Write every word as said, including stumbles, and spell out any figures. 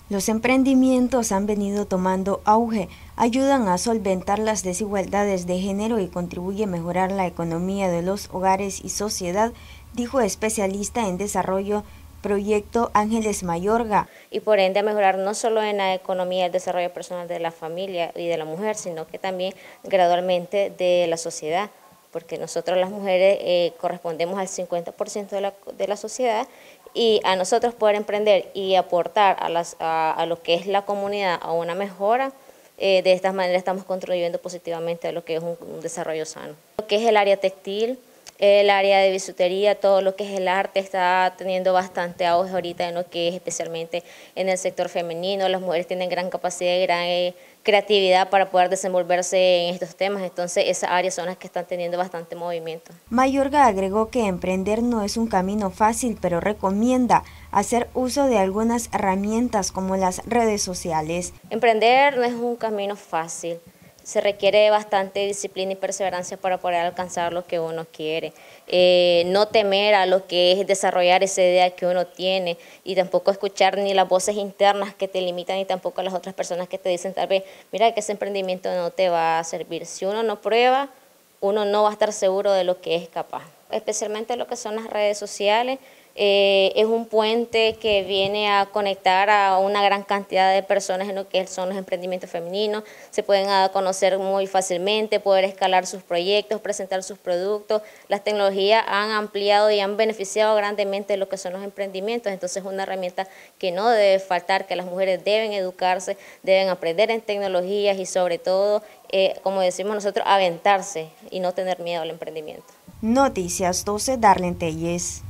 Los emprendimientos han venido tomando auge, ayudan a solventar las desigualdades de género y contribuye a mejorar la economía de los hogares y sociedad, dijo especialista en desarrollo Proyecto Ángeles Mayorga. Y por ende a mejorar no solo en la economía y el desarrollo personal de la familia y de la mujer, sino que también gradualmente de la sociedad, porque nosotros las mujeres eh, correspondemos al cincuenta por ciento de la, de la sociedad, y a nosotros poder emprender y aportar a, las, a, a lo que es la comunidad a una mejora, eh, de esta manera estamos contribuyendo positivamente a lo que es un, un desarrollo sano. Lo que es el área textil, el área de bisutería, todo lo que es el arte está teniendo bastante auge ahorita en lo que es especialmente en el sector femenino. Las mujeres tienen gran capacidad y gran eh, creatividad para poder desenvolverse en estos temas, entonces esas áreas son las que están teniendo bastante movimiento. Mayorga agregó que emprender no es un camino fácil, pero recomienda hacer uso de algunas herramientas como las redes sociales. Emprender no es un camino fácil. Se requiere bastante disciplina y perseverancia para poder alcanzar lo que uno quiere. Eh, no temer a lo que es desarrollar esa idea que uno tiene y tampoco escuchar ni las voces internas que te limitan ni tampoco a las otras personas que te dicen tal vez, mira que ese emprendimiento no te va a servir. Si uno no prueba, uno no va a estar seguro de lo que es capaz. Especialmente lo que son las redes sociales. Eh, es un puente que viene a conectar a una gran cantidad de personas en lo que son los emprendimientos femeninos, se pueden a conocer muy fácilmente, poder escalar sus proyectos, presentar sus productos. Las tecnologías han ampliado y han beneficiado grandemente lo que son los emprendimientos, entonces es una herramienta que no debe faltar, que las mujeres deben educarse, deben aprender en tecnologías y sobre todo, eh, como decimos nosotros, aventarse y no tener miedo al emprendimiento. Noticias doce, Darlene Telles.